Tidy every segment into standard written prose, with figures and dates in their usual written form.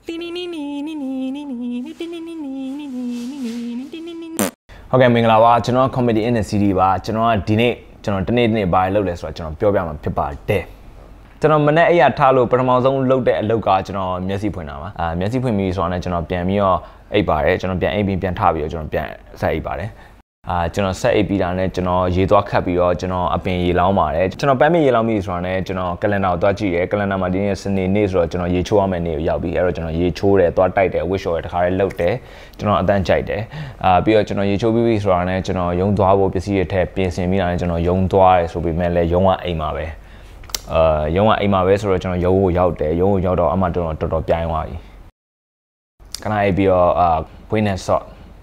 Okay, မင်္ဂလာပါကျွန်တော် comedy in the city ပါကျွန်တော်ကဒီနေ့ကျွန်တော်တနေ့ဘာလုပ်လဲဆိုတော့ကျွန်တော်ပြောပြမှာဖြစ်ပါတယ်ကျွန်တော်မနေ့အဲ့ရထားလို့ပထမဆုံးလုပ်တဲ့အလုပ်ကကျွန်တော်မျက်စိဖွင့်တာပါမျက်စိဖွင့်ပြီးဆိုတော့ကျွန်တော်ပြန်ပြီးတော့အိပ်ပါတယ်ကျွန်တော်ပြန်အိပ်ပြီးပြန်ထပြီးတော့ကျွန်တော်ပြန်ဆက်အိပ်ပါတယ်ကျွန်တော်ဆက်အိပ်ပြီးတာနဲ့ကျွန်တော်ရေသွားခတ်ပြီးတော့ကျွန်တော်အပင်ရေလောင်းပါတယ်ကျွန်တော်ပန်းမရေလောင်းပြီးဆိုတော့လည်းကျွန်တော်ကလန်ဒါကိုသွားကြည့်တယ်ကလန်ဒါမှာဒီနေ့စနေနေ့ဆိုတော့ကျွန်တော်ရေချိုးရမယ့်နေ့ကိုရောက်ပြီအဲ့တော့ကျွန်တော်ရေချိုးတယ်သွားတိုက်တယ်ဝစ်ရှော်တယ်တခါလေးလှုပ်တယ်ကျွန်တော်အတန်းကြိုက်တယ်ပြီးတော့ကျွန်တော်ရေချိုးပြီးပြီဆိုတော့လည်းကျွန်တော်ရုံသွားဖို့ပစ္စည်းတွေထည့်ပြင်ဆင်ပြီးတာနဲ့ကျွန်တော်ရုံသွားတယ်ဆိုပေမဲ့လည်းရုံကအိမ်မှာပဲရုံကအိမ်မှာပဲဆိုတော့ကျွန်တော်ရုံကိုရောက်တယ်ရုံကိုရောက်တော့အမှတော်တော်ပြိုင်းသွားပြီခဏအိပ်ပြီးတော့ခွေးနဲ့ဆော့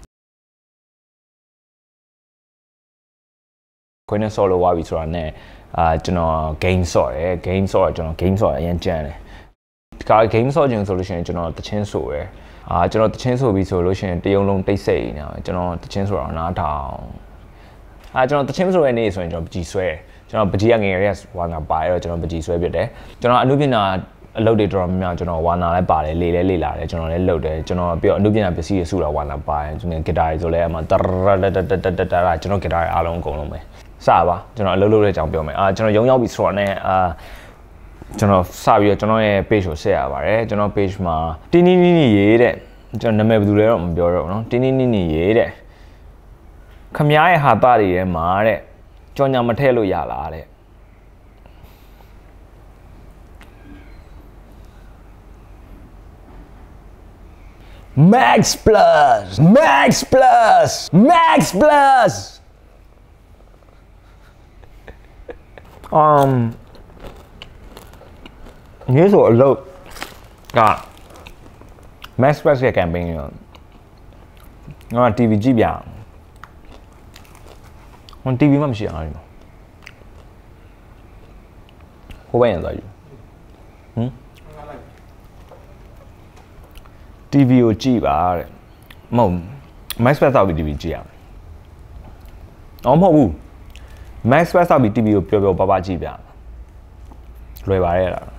ခွေးနဲ့ဆော့လို့ဝါပြီဆိုတာနဲ့ကျွန်တော် game ဆော့တယ် game ဆော့ကျွန်တော် game ဆော့အရင်ကြမ်းတယ်ဒီက game ဆော့ခြင်းဆိုလို့ရှိရင်ကျွန်တော်တချင်းဆိုရယ်ကျွန်တော်တချင်းဆိုပြီးဆိုလို့ရှိရင်တရုံလုံးတိတ်ဆိတ်နေကျွန်တော်တချင်းဆိုတော့နားထောင်ကျွန်တော်တချင်းဆိုရနေဆိုရင်ကျွန်တော်ပကြီးဆွဲကျွန်တော်ပကြီးကငယ်ရဝါနာပါရတော့ကျွန်တော်ပကြီးဆွဲပြတယ်ကျွန်တော်အနုပညာအလုပ်တွေတော်တော်များများကျွန်တော်ဝါနာလည်းပါတယ်လေလည်းလေလာတယ်ကျွန်တော်လည်းလုပ်တယ်ကျွန်တော်ပြီးတော့အနုပညာပစ္စည်းတွေစုတာဝါနာပါတယ်ကျွန်တော်ဂီတာတွေဆိုလည်းအမှတရကျွန်တော်ဂီတာတွေအားလုံးအကုန်လုံးပဲစပါကျွန်တော်အလုပ်လုပ်တဲ့အကြောင်းပြောမယ်ကျွန်တော်ရုံရောက်ပြီဆိုတော့ねကျွန်တော်စပြီးတော့ကျွန်တော်ရဲ့ page ကိုဆက်ရပါတယ်ကျွန်တော် page မှာတင်းနီးရေးတဲ့ကျွန်တော်နာမည်ဘယ်သူလဲတော့မပြောတော့ဘူးเนาะတင်းနီးရေးတဲ့ခမားရဲ့ဟာတာတွေထဲမှာတဲ့ကြော်ညာမထည့်လို့ရလားတဲ့Max Plus นี่ဆိုအလုပ်က Max Plus ရဲ့ campaign ရောငါ TV ကြည့်ပြဟို TV မှမရှိအောင်ဒီမှာဟိုဘက်ရန်သွားယူTV ကိုကြည့်ပါတဲ့မဟုတ် Max Plus တောက်ပြီး TV ကြည့်ရအောင်မဟုတ်ဘူး Max Plus တောက်ပြီး TV ကိုပျော်ပါကြည့်ပြလွယ်ပါရဲ့လား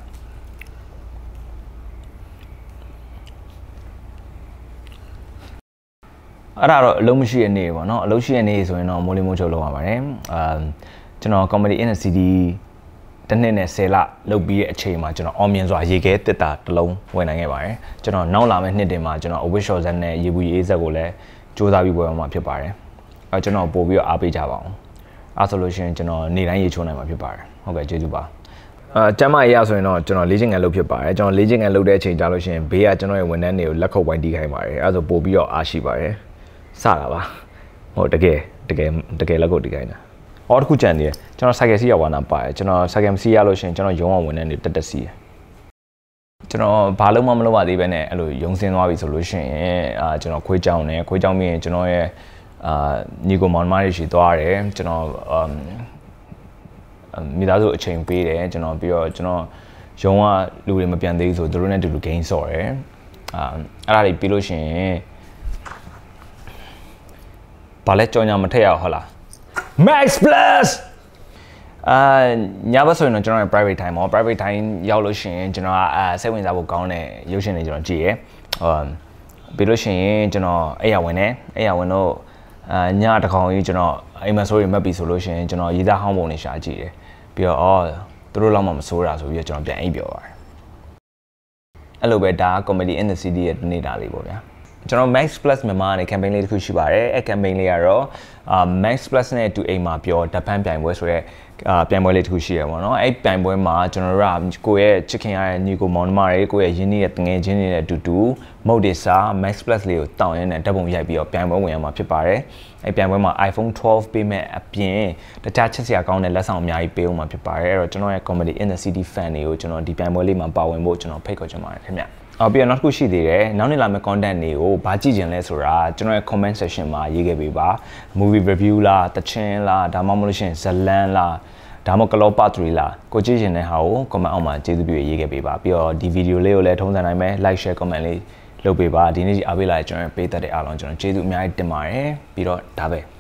အဲ့ဒါတော့အလုံးမရှိတဲ့နေ့ပေါ့နော်အလုံးရှိတဲ့နေ့ဆိုရင်တော့မိုးလင်းမိုးချုပ်လောက်ရပါတယ်ကျွန်တော် comedy in the city တစ်နှစ်နဲ့10လလုပ်ပြီးတဲ့အချိန်မှာကျွန်တော်အောင်မြင်စွာရေခဲတစ်တာတစ်လုံးဝင်နိုင်ခဲ့ပါတယ်ကျွန်တော်နောက်လာမယ့်နှစ်တင်မှာကျွန်တော်အဝစ်ရှော့ဇက်နဲ့ရေဘူးရေဇက်ကိုလည်းစူးစမ်းပြီးပွဲမှာဖြစ်ပါတယ်ကျွန်တော်ပို့ပြီးတော့အားပေးကြပါအောင်အဲ့ဆိုလို့ရှိရင်ကျွန်တော်နေ့တိုင်းရေချိုးနိုင်မှာဖြစ်ပါတယ်ဟုတ်ကဲ့ကျေးဇူးပါကျမ်းမရဆိုရင်တော့ကျွန်တော်လေ့ကျင့်ခန်းလုပ်ဖြစ်ပါတယ်ကျွန်တော်လေ့ကျင့်ခန်းလုပ်တဲ့အချိန်ကြာလို့ရှိရင်ဘေးကကျွန်တော်ရဲ့ဝန်ထမ်းတွေကိုလက်ခုပ်ဝိုင်းတီးခိုင်းပါတယ်အဲ့ဆိုပို့ပြီးတော့အားရှိပါတယ်စတာပါဟုတ်တကယ်လက်ခုပ်တီးခိုင်းတာအော်တစ်ခုကြံနေတယ်ကျွန်တော် cycle စီးရဝါနာပါတယ်ကျွန်တော် cycle စီးရလို့ရှိရင်ကျွန်တော်ရုံးအောင်ဝန်ထမ်းတွေတက်စီးကျွန်တော်ဘာလို့မှမလုပ်ပါသေးပဲနဲ့အဲ့လိုရုံးစင်းသွားပြီဆိုလို့ရှိရင်ကျွန်တော်ခွေးကြောင်နဲ့ခွေးကြောင်ပြီးရင်ကျွန်တော်ရဲ့ညီကိုမောင်နှမတွေရှိသွားတယ်ကျွန်တော်မိသားစုအချိန်ပေးတယ်ကျွန်တော်ပြီးတော့ကျွန်တော်ရုံးကလူတွေမပြန်သေးဘူးဆိုသူတို့နဲ့တူတူ gain ဆော့တယ်အဲ့ဒါတွေပြီးလို့ရှိရင်ဘာလဲကြောင်ညာမထည့်ရအောင်ဟုတ်လား Max Plus ညဘက်ဆိုရင်တော့ကျွန်တော်ရဲ့ private time ပေါ့ private time ရောက်လို့ရှိရင်ကျွန်တော်ကစိတ်ဝင်စားဖို့ကောင်းတဲ့ရုပ်ရှင်တွေကျွန်တော်ကြည့်ရယ်ပြီးလို့ရှိရင်ကျွန်တော်အဲ့ရဝင်တော့ညတကောင်ကြီးကျွန်တော်အိမ်မဆိုးတွေမှတ်ပြီဆိုလို့ရှိရင်ကျွန်တော်ရေးသားဟောင်းပုံတွေရှာကြည့်တယ်ပြီးတော့သူတို့လောက်မှမဆိုးတာဆိုပြီးတော့ကျွန်တော်ပြန်အိပ်ပျော်ပါတယ်အဲ့လိုပဲဒါ comedy in the city ရဲ့နေတာလေးပေါ့ဗျာကျွန်တော် Max Plus မြန်မာနဲ့ campaign လေးတစ်ခုရှိပါတယ်အဲ့ campaign လေးကတော့Max Plus နဲ့တူအိမ်မှာပြောဓာတ်ဖန်ပြိုင်ပွဲဆိုရဲပြိုင်ပွဲလေးတစ်ခုရှိရပါတော့အဲ့ပြိုင်ပွဲမှာကျွန်တော်တို့ကကိုယ့်ရဲ့ချစ်ခင်ရတဲ့ညီကိုမောင်နှမတွေကိုယ့်ရဲ့ရင်းနှီးတဲ့တငယ်ချင်းတွေနဲ့အတူတူမုတ်ဒီစာ Max Plus လေးကိုတောင်းရင်းနဲ့ဓာတ်ပုံရိုက်ပြီးတော့ပြိုင်ပွဲဝင်ရမှာဖြစ်ပါတယ်အဲ့ပြိုင်ပွဲမှာ iPhone 12 ပေးမဲ့အပြင်တခြားချစ်စရာကောင်းတဲ့လက်ဆောင်အများကြီးပေးအောင်မှာဖြစ်ပါတယ်အဲ့တော့ကျွန်တော်ရဲ့ comedy in the city fan တွေကိုကျွန်တော်ဒီပြိုင်ပွဲလေးမှာပါဝင်ဖို့ကျွန်တော်ဖိတ်ခေါ်ချင်ပါတယ်ခင်ဗျပြီးတော့နောက်တစ်ခုရှိသေးတယ်နောက်နေ့လာမယ့် content တွေကိုဘာကြည့်ကြင်လဲဆိုတာကျွန်တော်ရဲ့ comment section မှာရေးခဲ့ပေးပါ movie review လားတချင်းလားဒါမှမဟုတ်လို့ရှိရင်ဇလန်းလားဒါမှမဟုတ်ကလောပါ3လားကိုကြည့်ကြင်တဲ့ဟာကို comment အောက်မှာကျေးဇူးပြုရေးခဲ့ပေးပါပြီးတော့ဒီ video လေးကိုလည်းထုံးစံတိုင်းပဲ like share comment လေးလုပ်ပေးပါဒီနေ့အားပေးလာတဲ့ကျွန်တော်ရဲ့ပေးသက်တဲ့အားလုံးကျွန်တော်ကျေးဇူးအများကြီးတင်ပါတယ်ပြီးတော့ဒါပဲ